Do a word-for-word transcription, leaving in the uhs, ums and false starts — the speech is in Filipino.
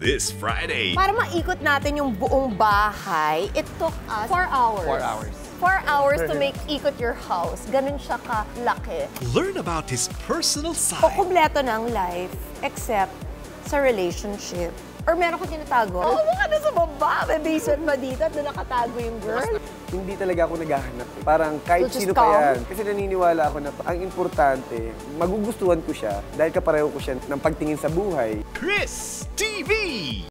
this Friday. Para maikot natin yung buong bahay, it took us four hours. Four hours. Four hours to make ikot your house. Ganun siya kalaki. Learn about his personal O side. kumpleto ng life, except sa relationship. Or meron ko tinatago. Oo, oh, baka nasa baba. May basement pa dito at doon nakatago yung girl. Hindi talaga ako naghahanap. Parang kahit So, just sino pa come? yan. Kasi naniniwala ako na ang importante, magugustuhan ko siya dahil kapareho ko siya ng pagtingin sa buhay. Chris T V!